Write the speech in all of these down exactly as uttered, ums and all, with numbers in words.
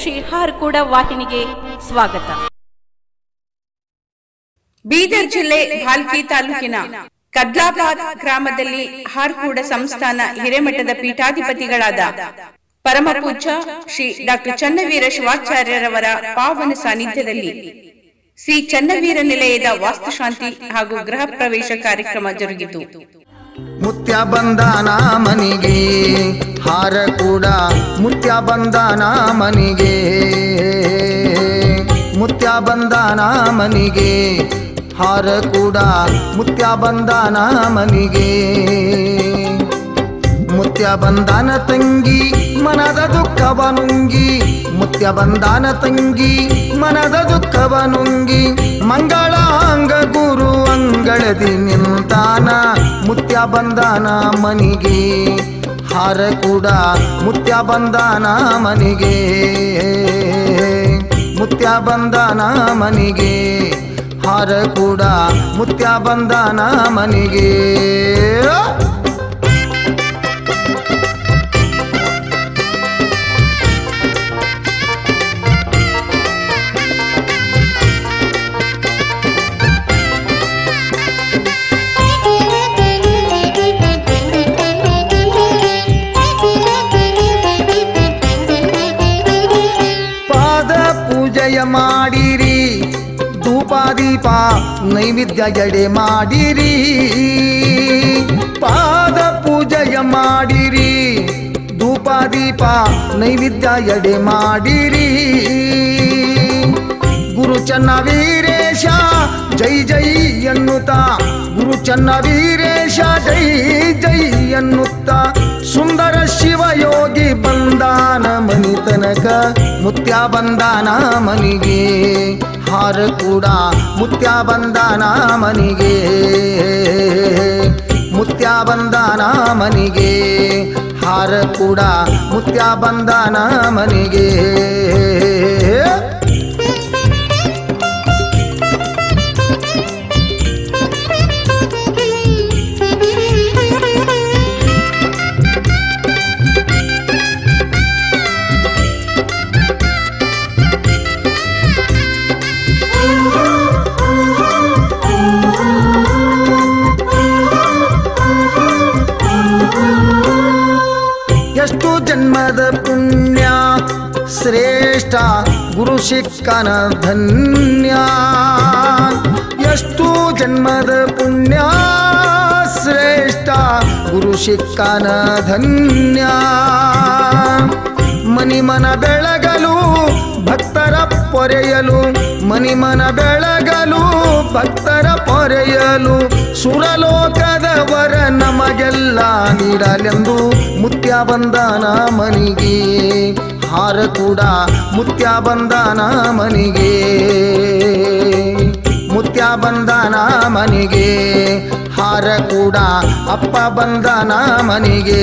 ಶ್ರೀ ಹಾರ್ಕೂಡ ವಾಹಿನಿಗೆ ಸ್ವಾಗತ. ಬೀದರ್ ಜಿಲ್ಲೆ ಭಾಲ್ಕಿ ತಾಲೂಕಿನ ಕದ್ಲಾಬಾದ್ ಗ್ರಾಮದಲ್ಲಿ ಹಾರ್ಕೂಡ ಸಂಸ್ಥಾನ ಹಿರೇಮಠದ ಪೀಠಾಧಿಪತಿಗಳಾದ ಪರಮಪೂಜ್ಯ ಶ್ರೀ ಡಾಕ್ಟರ್ ಚನ್ನವೀರ ಶಿವಾಚಾರ್ಯರವರ ಪಾವನ ಸಾನ್ನಿಧ್ಯದಲ್ಲಿ ಶ್ರೀ ಚನ್ನವೀರ ನಿಲಯದ ವಾಸ್ತುಶಾಂತಿ ಹಾಗೂ ಗೃಹ ಪ್ರವೇಶ ಕಾರ್ಯಕ್ರಮ ಜರುಗಿತು. ಮುತ್ಯ ಬಂದಾನ ಮನಿಗೆ ಹಾರಕೂಡ, ಮುತ್ಯ ಬಂದಾನ ಮನಿಗೆ, ಮುತ್ಯ ಬಂದಾನ ಮನಿಗೆ ಹಾರಕೂಡ, ಮುತ್ಯ ಬಂದಾನ ಮನಿಗೆ. ಮುತ್ಯ ಬಂದಾನ ತಂಗಿ ಮನದ ದುಃಖವ ನುಂಗಿ, ಮುತ್ಯ ಬಂದಾನ ತಂಗಿ ಮನದ ದುಃಖವ ನುಂಗಿ, ಮಂಗಳಾಂಗ ಗುರು ಅಂಗಳದಿ ನಿಂತಾನ, ಮುತ್ಯ ಬಂದಾನ ಮನಿಗೆ ಹಾರಕೂಡ, ಮುತ್ಯ ಬಂದಾನ ಮನಿಗೆ, ಮುತ್ಯ ಬಂದಾನ ಮನಿಗೆ ಹಾರಕೂಡ, ಮುತ್ಯ ಬಂದಾನ ಮನಿಗೆ. ಮಾಡಿರಿ ಧೂಪ ದೀಪ ನೈವೇದ್ಯ ಎಡೆ ಮಾಡಿರಿ, ಪಾದ ಪೂಜೆಯ ಮಾಡಿರಿ ಧೂಪ ದೀಪ ನೈವೇದ್ಯ ಎಡೆ ಮಾಡಿರಿ. ಗುರು ಚನ್ನವೀರೇಶ ಜೈ ಜೈ ಎನ್ನುತ್ತ, ಗುರು ಚನ್ನವೀರೇಶ ಜೈ ಜೈ ಎನ್ನುತ್ತ, ಸುಂದರ ಶಿವಯೋಗಿ ಬಂದಾನ ಮನಿ ತನಕ, ಮುತ್ಯ ಬಂದಾನ ಮನಿಗೆ ಹಾರಕೂಡ, ಮುತ್ಯ ಬಂದಾನ ಮನಿಗೆ, ಮುತ್ಯ ಬಂದಾನ ಮನಿಗೆ ಹಾರಕೂಡ, ಮುತ್ಯ ಬಂದಾನ ಮನಿಗೆ. ಎಷ್ಟು ಜನ್ಮದ ಪುಣ್ಯ ಶ್ರೇಷ್ಠ ಗುರು ಸಿಕ್ಕನ ಧನ್ಯ, ಎಷ್ಟು ಜನ್ಮದ ಪುಣ್ಯ ಶ್ರೇಷ್ಠ ಗುರು ಸಿಕ್ಕನ ಧನ್ಯ. ಮನಿ ಮನ ಬೆಳಗಲು ಭಕ್ತರ ಪೊರೆಯಲು, ಮನಿ ಮನ ಬೆಳಗಲು ಭಕ್ತರ ಪೊರೆಯಲು, ಸುರಲೋಕದವರ ನಮಗೆಲ್ಲ ನೀಡಲೆಂದು, ಮುತ್ಯ ಬಂದಾನ ಮನಿಗೆ ಹಾರಕೂಡ, ಮುತ್ಯ ಬಂದಾನ ಮನಿಗೆ, ಮುತ್ಯ ಬಂದಾನ ಮನಿಗೆ ಹಾರಕೂಡ, ಅಪ್ಪ ಬಂದಾನ ಮನಿಗೆ.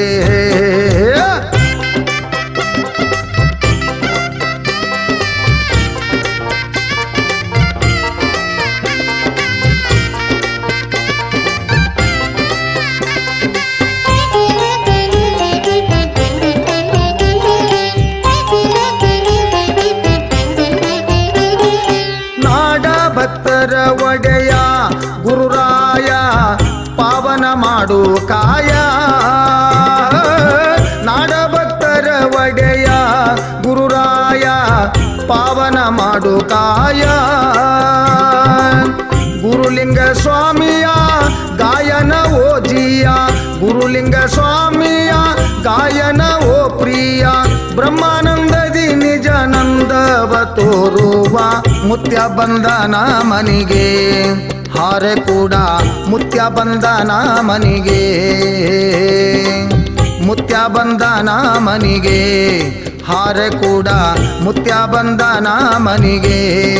ಭಕ್ತರ ಒಡೆಯ ಗುರುರಾಯ ಪಾವನ ಮಾಡು ಕಾಯ, ನಾಡ ಭಕ್ತರ ಒಡೆಯ ಗುರುರಾಯ ಪಾವನ ಮಾಡು ಕಾಯ. ಗುರುಲಿಂಗ ಸ್ವಾಮಿಯ ಗಾಯನ ಓಜಿಯ, ಗುರುಲಿಂಗ ಸ್ವಾಮಿಯ ಗಾಯನ ಓ ಪ್ರಿಯ, ಬ್ರಹ್ಮಾನಂದದಿ ನಿಜಾನಂದವ ತೋರುವ, ಮುತ್ಯ ಬಂದಾನ ಮನಿಗೆ ಹಾರಕೂಡ, ಮುತ್ಯ ಬಂದಾನ ಮನಿಗೆ, ಮುತ್ಯ ಬಂದಾನ ಮನಿಗೆ ಹಾರಕೂಡ, ಮುತ್ಯ ಬಂದಾನ ಮನಿಗೆ.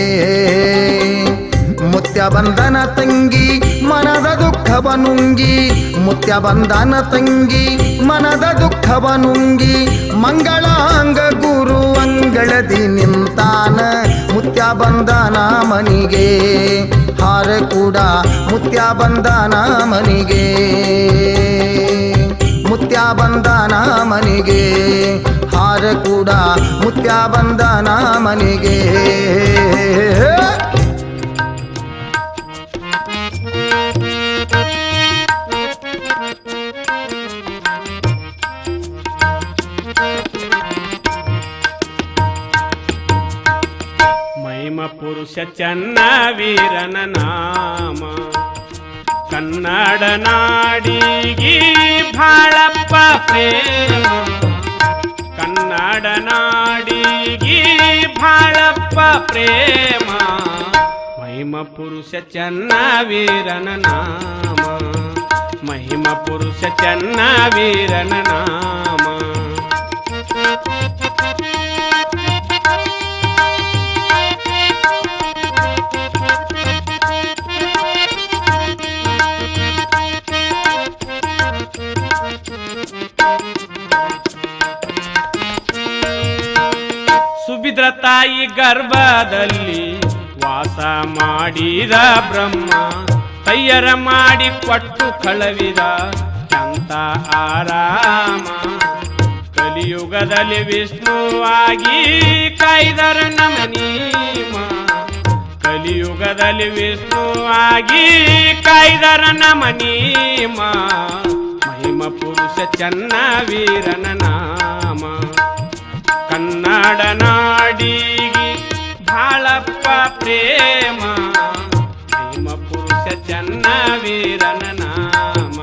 ಮುತ್ಯ ಬಂದನ ತಂಗಿ ಮನದ ದುಃಖವ ನುಂಗಿ, ಮುತ್ಯ ಬಂದನ ತಂಗಿ ಮನದ ದುಃಖವ ನುಂಗಿ, ಮಂಗಳಾಂಗ ಗುರು ಅಂಗಳದಿ ನಿಂತಾನ, ಮುತ್ಯ ಬಂದಾನ ಮನಿಗೆ ಹಾರಕೂಡ, ಮುತ್ಯ ಬಂದಾನ ಮನಿಗೆ, ಮುತ್ಯ ಬಂದನ ಮನೆಗೆ ಹಾರ ಕೂಡ ಮುತ್ಯ ಬಂದನ ಮನೆಗೆ ಮಹಿಮ ಪುರುಷ ಚನ್ನ ವೀರನ ನಾಮ ಕನ್ನಡ ನಾಡಿಗಿ ಭಾಳಪ್ಪ ಪ್ರೇಮ ಕನ್ನಡ ನಾಡಿಗಿ ಭಾಳಪ್ಪ ಪ್ರೇಮ ಮಹಿಮ ಪುರುಷ ಚನ್ನ ವೀರನ ನಾಮ ಮಹಿಮ ಪುರುಷ ಚನ್ನ ವೀರನ ನಾಮ ಸುಭಿದ್ರ ತಾಯಿ ಗರ್ಭದಲ್ಲಿ ವಾಸ ಮಾಡಿದ ಬ್ರಹ್ಮ ತಯ್ಯರ ಮಾಡಿ ಕೊಟ್ಟು ಕಳವಿದ ಚಂತ ಆರಾಮ ಕಲಿಯುಗದಲ್ಲಿ ವಿಷ್ಣುವಾಗಿ ಕಾಯ್ದರ ನಮನೀಮ ಕಲಿಯುಗದಲ್ಲಿ ವಿಷ್ಣುವಾಗಿ ಕಾಯ್ದರ ನಮನೀಮ ಮಹಿಮ ಪುರುಷ ಚನ್ನ ವೀರನ ನಾಮ ಕನ್ನಡ ನಾಡಿಗಿ ಭಾಳಪ್ಪ ಪ್ರೇಮ ಮಹಿಮ ಪುರುಷ ಚನ್ನ ವೀರನ ನಾಮ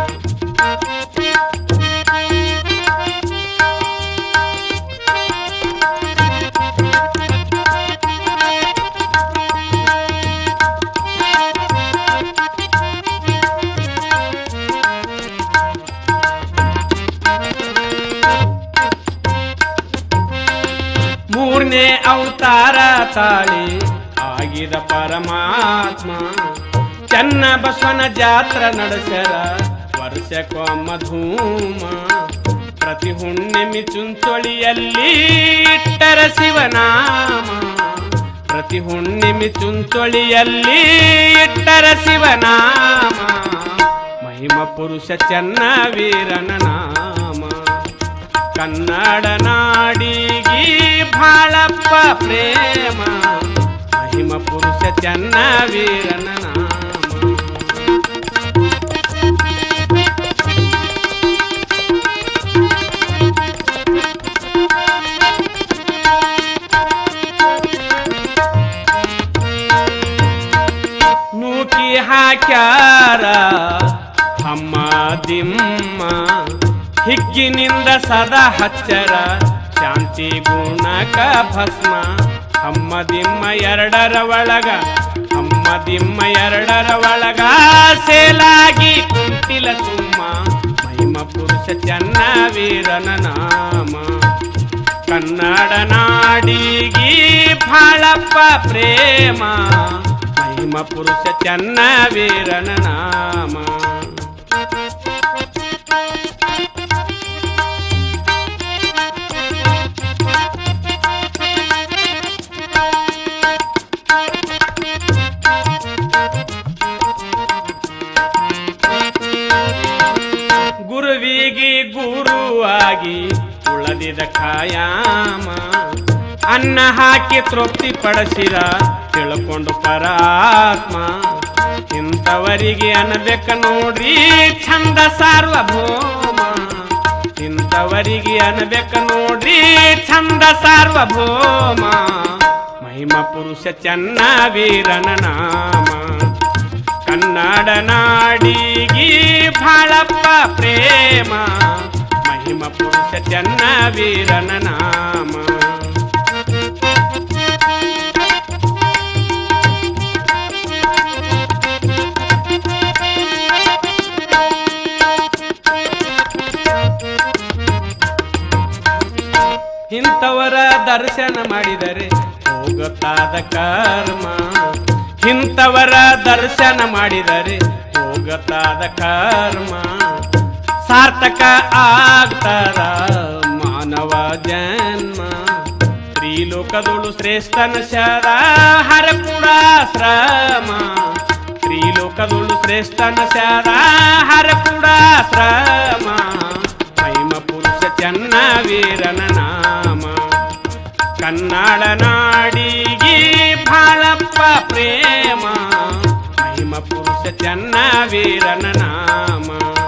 ಮೂರನೇ ಅವತಾರ ತಾಳಿ ಆಗಿದ ಪರಮಾತ್ಮ ಚನ್ನ ಬಸವನ ಜಾತ್ರ ನಡೆಸ್ಯಾರ ವರ್ಷಕ್ಕೊಮ್ಮ ಧೂಮ ಪ್ರತಿ ಹುಣ್ಣಿಮೆ ಚುಂಚೊಳಿಯಲ್ಲಿ ಇಟ್ಟರ ಶಿವನಾಮ ಪ್ರತಿ ಹುಣ್ಣಿಮೆ ಚುಂಚೊಳಿಯಲ್ಲಿ ಇಟ್ಟರ ಶಿವನಾಮ ಮಹಿಮ ಪುರುಷ ಚನ್ನ ವೀರನ ನಾಮ ಕನ್ನಡ ನಾಡಿಗಿ ಭಾಳಪ್ಪ ಪ್ರೇಮ ಮಹಿಮ ಪುರುಷ ಚನ್ನ ವೀರನ ನಾಮ ನೂಕಿ ಹಾಕ್ಯಾರ ಹಮ್ಮ ದಿಮ್ಮ ಹಿಗ್ಗಿನಿಂದ ಸದಾ ಹಚ್ಚರ ಶಾಂತಿ ಗುಣಕ ಭಸ್ಮ ಹಮ್ಮ ದಿಮ್ಮ ಎರಡರ ಒಳಗ ಹಮ್ಮ ದಿಮ್ಮ ಎರಡರ ಒಳಗ ಸೇಲಾಗಿ ಕುಂತಿಲ ತುಮ್ಮ ಮಹಿಮ ಪುರುಷ ಚನ್ನ ವೀರನ ನಾಮ ಕನ್ನಡ ನಾಡಿಗಿ ಭಾಳಪ್ಪ ಪ್ರೇಮ ಮಹಿಮ ಪುರುಷ ಚನ್ನ ವೀರನ ನಾಮ ಗುರುವಿಗೆ ಗುರುವಾಗಿ ಉಳದಿದ ಕಾಯಾಮ ಅನ್ನ ಹಾಕಿ ತೃಪ್ತಿ ಪಡಿಸಿದ ತಿಳ್ಕೊಂಡು ಪರಾತ್ಮ ಇಂಥವರಿಗೆ ಅನ್ಬೇಕ ನೋಡ್ರಿ ಚಂದ ಸಾರ್ವಭೌಮ ಇಂಥವರಿಗೆ ಅನ್ಬೇಕ ನೋಡ್ರಿ ಚಂದ ಸಾರ್ವಭೌಮ ಮಹಿಮ ಪುರುಷ ಚನ್ನ ವೀರನ ನಾಮ ಕನ್ನಡ ನಾಡಿಗಿ ಭಾಳಪ್ಪ ಪ್ರೇಮ ಮಹಿಮ ಪುರುಷ ಚನ್ನ ವೀರನ ನಾಮ ಇಂಥವರ ದರ್ಶನ ಮಾಡಿದರೆ ಹೋಗುತ್ತಾದ ಕರ್ಮ ಇಂಥವರ ದರ್ಶನ ಮಾಡಿದರೆ ಹೋಗುತ್ತಾದ ಕರ್ಮ ಸಾರ್ಥಕ ಆಗ್ತಾರ ಮಾನವ ಜನ್ಮ ತ್ರಿಲೋಕದೊಳು ಶ್ರೇಷ್ಠನ ಶರ ಹರ ಕೂಡ ಶ್ರಮ ತ್ರಿಲೋಕದೊಳು ಶ್ರೇಷ್ಠನ ಶರ ಹರ ಕೂಡ ಶ್ರಮ ಚೆನ್ನವೀರನ ನಾಮ. ಕನ್ನಡ ನಾಡಿಗೆ ಬಾಳಪ್ಪ ಪ್ರೇಮ, ಮಹಿಮ ಪುರುಷ ಚೆನ್ನವೀರನ ನಾಮ.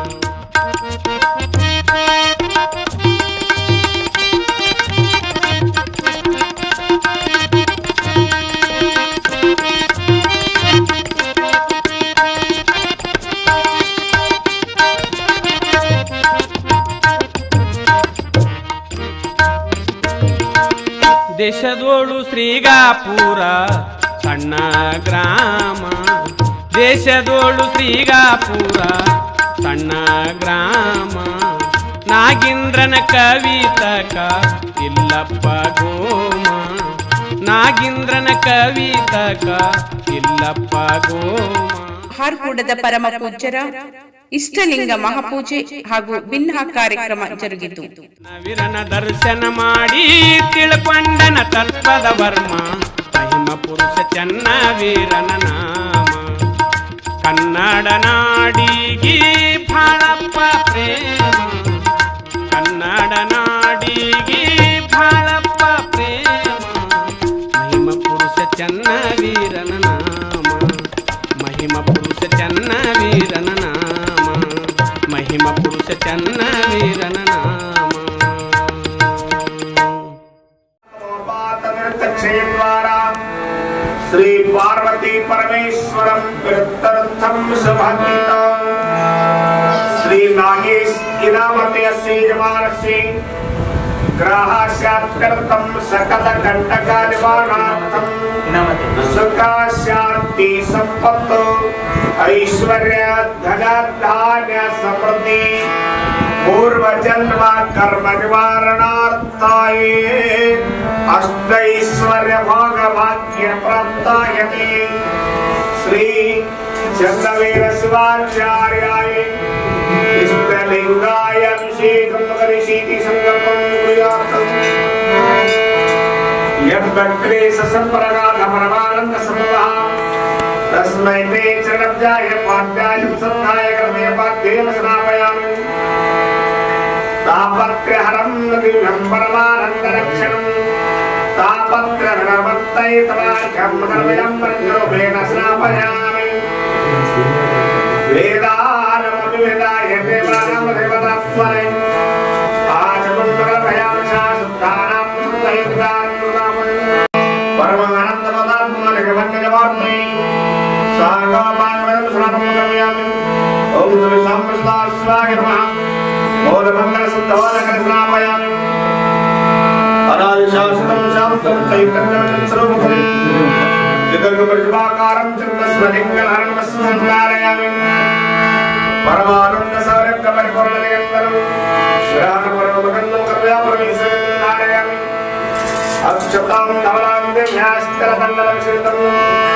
ದೇಶದೋಳು ಶ್ರೀಗಾಪುರ ಸಣ್ಣ ಗ್ರಾಮ, ದೇಶದೋಳು ಶ್ರೀಗಾಪುರ ಸಣ್ಣ ಗ್ರಾಮ. ನಾಗೇಂದ್ರನ ಕವಿತಕ ಇಲ್ಲಪ್ಪ ಗೋಮ, ನಾಗೇಂದ್ರನ ಕವಿತಕ ಇಲ್ಲಪ್ಪ ಗೋಮ. ಹಾರ್ಕೂಡದ ಪರಮ ಪೂಜ್ಯರ ಇಷ್ಟಲಿಂಗ ಮಹಾಪೂಜೆ ಹಾಗೂ ಭಿನ್ನ ಕಾರ್ಯಕ್ರಮ ಜರುಗಿತು. ವೀರನ ದರ್ಶನ ಮಾಡಿ ತಿಳ್ಕೊಂಡನ ತತ್ವದ ವರ್ಮ, ಮಹಿಮ ಪುರುಷ ಚೆನ್ನವೀರನ ನಾಮ. ಕನ್ನಡ ನಾಡಿಗೆ ಬಾಳಪ್ಪ ಪ್ರೇಮ, ಕನ್ನಡ ನಾಡಿಗೆ ಬಾಳಪ್ಪ ಪ್ರೇಮ, ಮಹಿಮ ಪುರುಷ ಚೆನ್ನವೀರನ ನಾಮ, ಮಹಿಮ ಪುರುಷ ಚೆನ್ನವೀರನ ನಾಮ, ಮಹಿಮ ಪುರುಷ ಚೆನ್ನವೀರನ ನಾಮ. श्री पार्वती परमेश्वरं कृत्यर्थं सभान्वितं श्री नागेश इनामते यजमानस्य ग्राहस्यात्कर्तं सकल कंटक निवारणार्थं सुख शांति संपत्ति ऐश्वर्य धन धान्य समृद्धि पूर्व जन्म कर्म निवारणार्थाय अष्टैश्वर्य भाग भाग्य प्राप्तायते श्री चंद्रवीर शिवाचार्याय इष्टलिंगाय अभिषेकं करिष्यति संकल्पं कुर्यात् यद्भक्तेश संप्रगाद परमानंद समूहः तस्मै ते चरणब्जाय पाद्याय सन्धाय कर्मे पाद्येन स्नापयामि तापत्रहरं दिव्यं परमानन्दरक्षणं तापत्रहरवर्तयितवार्घं सर्वयं प्रज्ञोपेन स्नापयामि वेदानमपि वेदाय देवानां देवतात्मने आजमन्त्रभयां शासुद्धानां शुद्धैर्गान्नुनामन् परमानन्दपदात्मनिगमन्यजवार्मै सागापानवनं स्नापयामि ॐ श्रीसाम्प्रदास्वाय नमः मोदमंगल सुद्धवानकर स्नापयामि अनादिशास्त्रं शास्त्रं चैतन्यं सर्वमुखं जगद्गुरुजपाकारं चिन्मस्वलिङ्गहरं स्मरामि परमानंद सारक परिपूर्णनिरन्तरं श्रीरामपरमगन्धं कव्यापरमेश्वरं धारयामि अक्षतां धवलां दिव्यास्त्रदण्डलं श्रितम्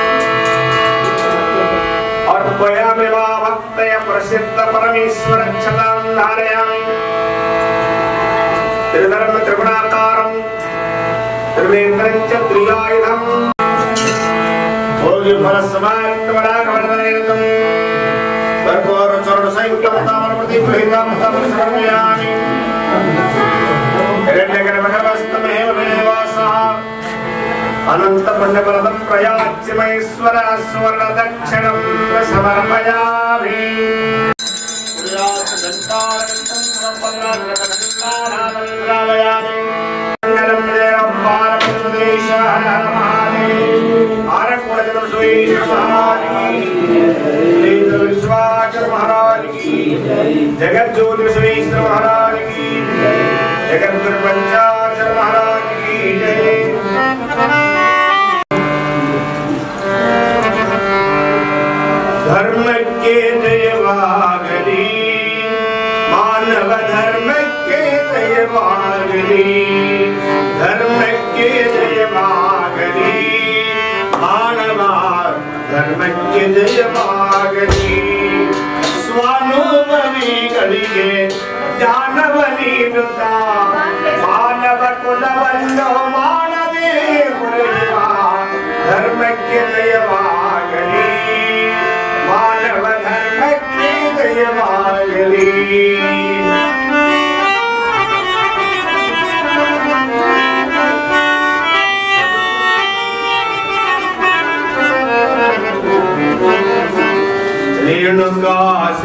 अर्पयामि वा भक्तय प्रसिद्ध परमेश्वर क्षतां धारयामि त्रिधर्म त्रिगुणाकारं त्रिनेत्रं च त्रियायुधं भोगिफलसमायुक्तवरागवर्धनयुतं कर्पूरचूर्णसंयुक्तं ताम्रप्रदीपहितं समर्पयामि हिरण्यगर्भगर्भस्थमेव देवासः अनन्तपुण्यफलदं प्रयाच्यमैश्वर सुवर्णदक्षिणं समर्पयामि जगत ज्योति विश्वेश्वर महाराज की जगत गुरु पंचाक्षर महाराज की जय। धर्म के जयवागली मानव धर्म के जयवागली धर्म के जयवागली मानव धर्म के जयवागली स्वानुभविಗಳಿಗೆ ಜ್ಞಾನವನಿರುತ್ತ ಮಾನವ ಕುಲವನ್ನು ಮಾಡದೆ ಉಳಿಯುವ ಧರ್ಮಕ್ಕೆ ಜಯವಾಗಲಿ ಮಾನವ ಧರ್ಮಕ್ಕೆ ಜಯವಾಗಲಿ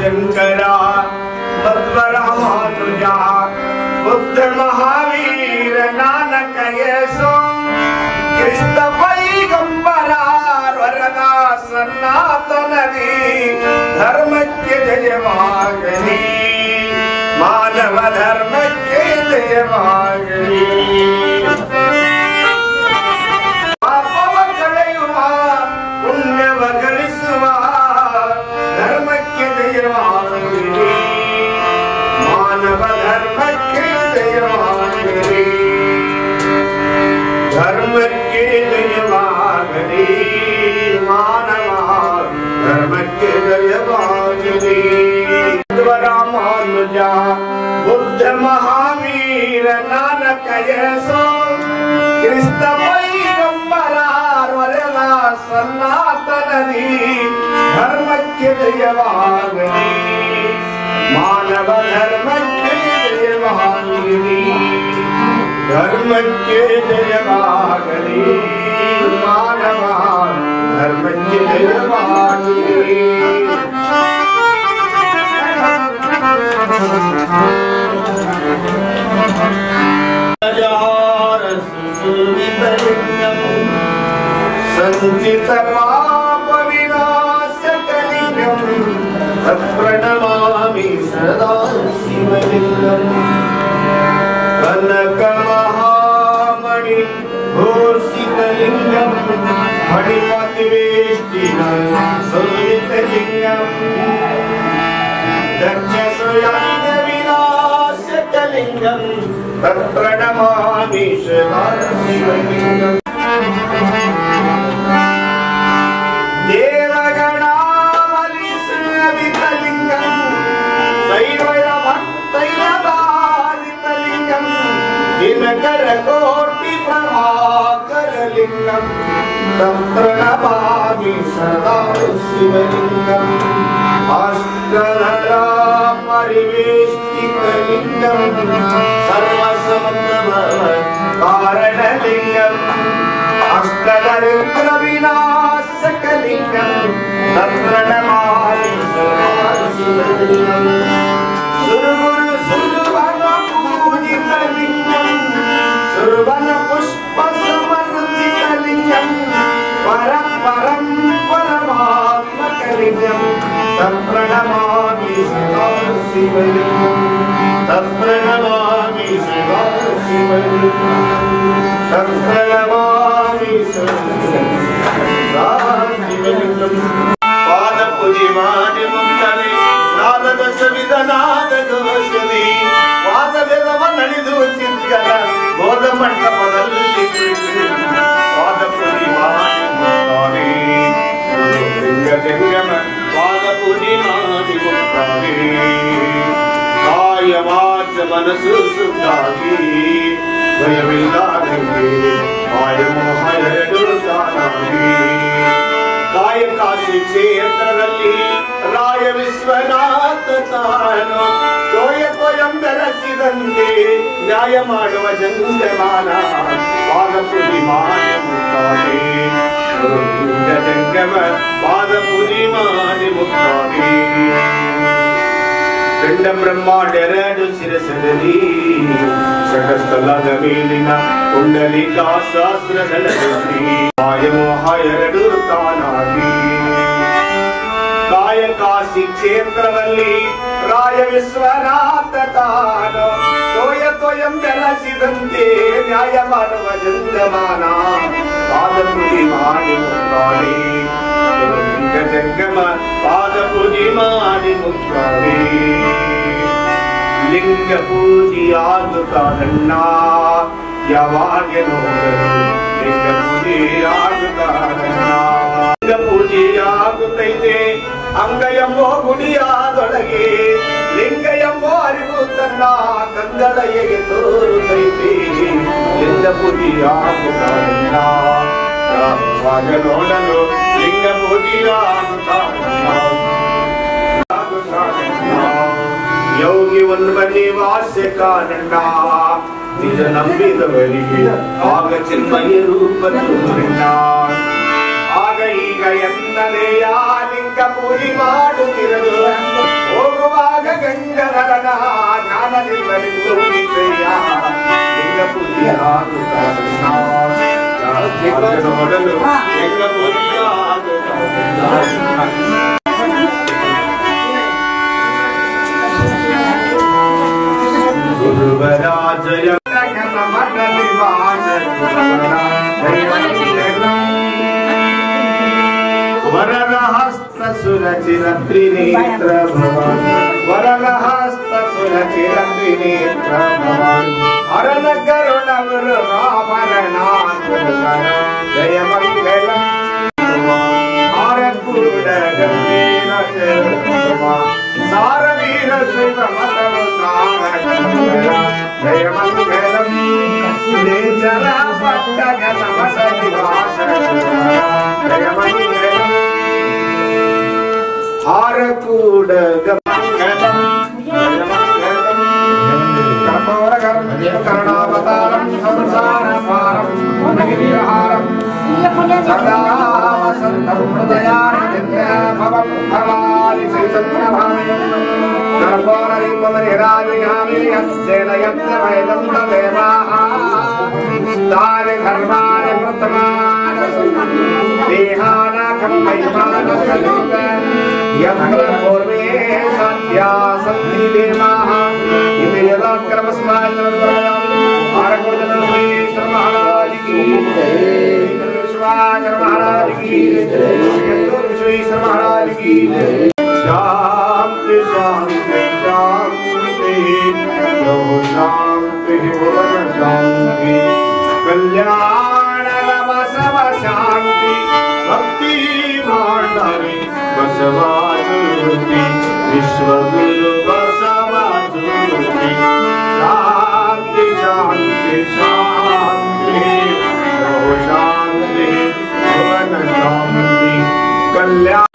शंकर मध्वरामानुजा बुद्ध महावीर नानक येसु क्रिस्त पैगंबरा वरदा सनातनदी धर्मಕ್ಕೆ ಜಯವಾಗಲಿ ಮಾನವ ಧರ್ಮಕ್ಕೆ ಜಯವಾಗಲಿ ಪಾಪವ ಕಳೆಯುವ ಪುಣ್ಯವ ಗಳಿಸುವ ಧರ್ಮಕ್ಕೆ ಜಯವಾಗಲಿ ಮಾನವ ಧರ್ಮಕ್ಕೆ ಜಯವಾಗಲಿ ಧರ್ಮಕ್ಕೆ ಜಯವಾಗಲಿ ಮಾನವ ಧರ್ಮಕ್ಕೆ ಜಯವಾಗಲಿ ರಾಮಾನುಜ ಬುದ್ಧ ಮಹಾವೀರ ನಾನಕ ಯೇಸು ಕ್ರಿಸ್ತ ಪೈಗಂಬರ ವರದ ಸನಾತನದಿ ಧರ್ಮಕ್ಕೆ ಜಯವಾಗಲಿ ಮಾನವ ಧರ್ಮಕ್ಕೆ ಜಯವಾಗಲಿ ಧರ್ಮಕ್ಕೆ ಜಯವಾಗಲಿ ಮಾನವ ಧರ್ಮಕ್ಕೆ ಜಯವಾಗಲಿ ಸಂಚಿತ ಪಾಪ ವಿನಾಶಕಲಿಂಗಂ ಪ್ರಣಮಾಮಿ ಸದಾ ಶಿವಲಿಂಗಂ ಕನಕ ಮಹಾಮಣಿ ಘೋಷಿತಲಿಂಗಂ ಮಣಿಪತಿವೇಷ್ಟಿನ ಸುಲಿತಲಿಂಗಂ ದಕ್ಷ ಸುಯಾಂಗ ವಿನಾಶಕಲಿಂಗಂ ಪ್ರಣಮಾಮಿ ಸದಾ ಶಿವಲಿಂಗಂ ದೇವಗಣಾವಲಿಸಲಿಂಗಂ ಶೈವಯ ಭಕ್ತೈರದಾಲಿತಲಿಂಗಂ ದಿನಕರ ಕೋಟಿ ಪ್ರಭಾಕರಲಿಂಗಂ ಪ್ರಣಮಾಮಿ ಸದಾ ಶಿವಲಿಂಗಂ ಅಷ್ಟಧರ ಪರಿವೇಷ್ಟಿತಲಿಂಗಂ ಸರ್ವಸಮತ್ವ ಕಾರಣಲಿಂಗಂ ಅಷ್ಟದರಿದ್ರ ವಿನಾಶಕಲಿಂಗಂ ಪ್ರಣಮಾಮಿ ಸದಾ ಶಿವಲಿಂಗಂ ಸುರಗುರು ಸುರವನ ಪೂಜಿತಲಿಂಗಂ ಸುರವನ ಪುಷ್ಪ ಸಮರ್ಜಿತಲಿಂಗಂ ಪರ ಪರಂ ಪರಮಾತ್ಮಕಲಿಂಗಂ ಪ್ರಣಮಾಮಿ ಸದಾ ಶಿವಲಿಂಗಂ ಪ್ರಣಮಾಮಿ ಸದಾ ಶಿವಲಿಂಗಂ ಪ್ರಣಮಾಮಿ ಸದಾ ಶಿವಲಿಂಗಂ ಪಾದ ಪೂಜೆ ಮಾಡಿ ಮುಕ್ತನೆ ನಾದದ ಸವಿಧನಾದ ಘೋಷದಿ ವಾದವೆಲ್ಲವ ನಡೆದು ಚಿತ್ಕರ ಬೋಧ ಮಂಟಪದಲ್ಲಿ ಪಾದ ಪೂಜೆ ಮಾಡಿ ಮುಕ್ತಾನೆ ಲಿಂಗ ಪಾದ ಪೂಜೆ ಮಾಡಿ ಮುಕ್ತಾನೆ ಕಾಯ ವಾಚ ಮನಸ್ಸು ಸುತ್ತಾಗಿ ಭಯವಿಲ್ಲದಂಗೆ ಕಾಯ ಮೋಹ ಎರಡು ತಾನಾಗಿ ಕಾಯ ಕಾಶಿ ಕ್ಷೇತ್ರದಲ್ಲಿ ರಾಯ ವಿಶ್ವನಾಥ ತಾನು ತೋಯ ತೋಯಂ ಬೆರೆಸಿದಂತೆ ನ್ಯಾಯ ಮಾಡುವ ಜಂಗಮಾನ ಪಾದ ಪೂಜೆ ಮಾಡಿ ಮುಕ್ತಾನೆ ಜಂಗಮ ಪಾದ ಪೂಜೆ ಮಾಡಿ ಮುಕ್ತಾನೆ ಪಿಂಡ ಬ್ರಹ್ಮಾಂಡೆರಡು ಶಿರಸದಲ್ಲಿ ಷಟಸ್ಥಲದ ಮೇಲಿನ ಕುಂಡಲಿಕಾ ಶಾಸ್ತ್ರಗಳಲ್ಲಿ ಕಾಯಮೋಹ ಎರಡು ತಾನಾಗಿ ಕಾಯ ಕಾಶಿ ಕ್ಷೇತ್ರದಲ್ಲಿ ರಾಯ ವಿಶ್ವನಾಥ ತಾನು ತೋಯ ತೋಯಂ ಬೆಳೆಸಿದಂತೆ ನ್ಯಾಯ ಮಾಡುವ ಜಂಗಮಾನ ಪಾದ ಪೂಜೆ ಮಾಡಿ ಮುಕ್ತಾನೆ ಜಂಗಮ ಪಾದ ಪೂಜೆ ಮಾಡಿ ಮುಕ್ತಾನೆ ಲಿಂಗ ಪೂಜೆಯಾಗುತ್ತಾನಣ್ಣ ಯಾವಾಗ ನೋಡಲು ಲಿಂಗ ಪೂಜೆಯಾಗುತ್ತಾನಣ್ಣ ಲಿಂಗ ಪೂಜೆಯಾಗುತ್ತೈತೆ ಅಂಗ ಎಂಬೋ ಗುಡಿಯಾದೊಳಗೆ ಲಿಂಗ ಎಂಬೋ ಅರಿವು ತನ್ನ ಕಂದಳೆಗೆ ತೋರುತ್ತೈತೆ ಲಿಂಗ ಪೂಜೆಯಾಗುತ್ತಾನಣ್ಣ ಯಾವಾಗ ನೋಡಲು ಲಿಂಗ ಪೂಜೆಯಾಗುತ್ತಾನಣ್ಣ ಯೋಗಿ ಉನ್ಮನಿ ವಾಸ್ಯ ಕಾರಣ ನಿಜ ನಂಬಿದವರಿಗೆ ಆಗ ಚಿನ್ಮಯ ರೂಪ ತೋರಿನ ಆಗ ಈಗ ಎನ್ನಲೆಯ ಲಿಂಗ ಪೂಜೆ ಮಾಡುತ್ತಿರಲು ಓ ಗಂಗಧರನ ಜ್ಞಾನದಿಂದಲೇ ತೋರಿಸಯ್ಯ ಲಿಂಗ ಪೂಜೆ ನೋಡಲು ಲಿಂಗ ಪೂಜೆ ಗುರುವರಾಜಯ ಮಠಲಿ ವಾಸ ವರದಹಸ್ತ ಸುರಚಿರ ತ್ರಿನೇತ್ರ ಭವಾನ್ ವರದಹಸ್ತ ಸುರಚಿರ ತ್ರಿನೇತ್ರ ಭವಾನ್ ಹರನ ಕರುಣವರ ಆಭರಣ ಜಯ ಮಂಗಲ ಆರಕೂಡ ಗಂಭೀರ ಸಾರವೀರ ಶಿವ ಮತವ ಜಯ ಮಂಗಲಂ ಜಲ ಪಟ್ಟಗನ ಮಸದಿ ವಾಸ ಜಯ ಮಂಗಲಂ ಆರಕೂಡ ಗಂಗಲಂ ಜಯ ಮಂಗಲಂ ಕರ್ಪೂರ ಕರುಣಾವತಾರಂ ಸಂಸಾರ ಪಾರಂ ನಗಿರಿಹಾರಂ ಸದಾ ವಸಂತಂ ಹೃದಯಾರವಿಂದ ಭವಂ ಭವಾನಿ ಶ್ರೀಸಂಭವಾಮಿ ಕರ್ಪೂರಲಿಂಗಮರಿರಾಜಯಾಮಿ ಯಸ್ಯೇನ ಯಜ್ಞಮಯದಂ ತದೇವಾಹ ತಾನಿ ಧರ್ಮಾನಿ ವೃತ್ತಮಾನ ದೇಹಾನಾಕಂ ಮಹಿಮಾನಸ್ಕಲಿಂಗ ಯತ್ರ ಪೂರ್ವೇ ಸತ್ಯಾ ಸಂಧಿ ದೇವಾಹ ಇಮೆ ಯದಾಕ್ರಮಸ್ಮಾಯ ಆರಕೋಜನ ಶ್ರೀ ಮಹಾರಾಜ್ ಕಿ विश्वाकर महाराज की विश्वेश्वर महाराज की शांति शांति शांति शांति भुवन शांति कल्याण बसव शांति भक्ति मांडवी बसवाजुति विश्व गुरु बसवाजुति शांति शांति शांति शांति भुवन शांति कल्याण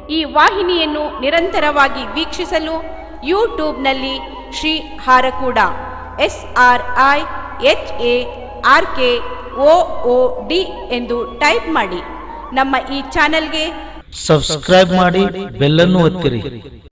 ಈ ವಾಹಿನಿಯನ್ನು ನಿರಂತರವಾಗಿ ವೀಕ್ಷಿಸಲು ಯೂಟ್ಯೂಬ್ನಲ್ಲಿ Shri Harakuda S R I H A R K O O D ಎಂದು ಟೈಪ್ ಮಾಡಿ. ನಮ್ಮ ಈ ಚಾನೆಲ್ಗೆ ಸಬ್ಸ್ಕ್ರೈಬ್ ಮಾಡಿ, ಬೆಲ್ಲನ್ನು ಒತ್ತಿರಿ.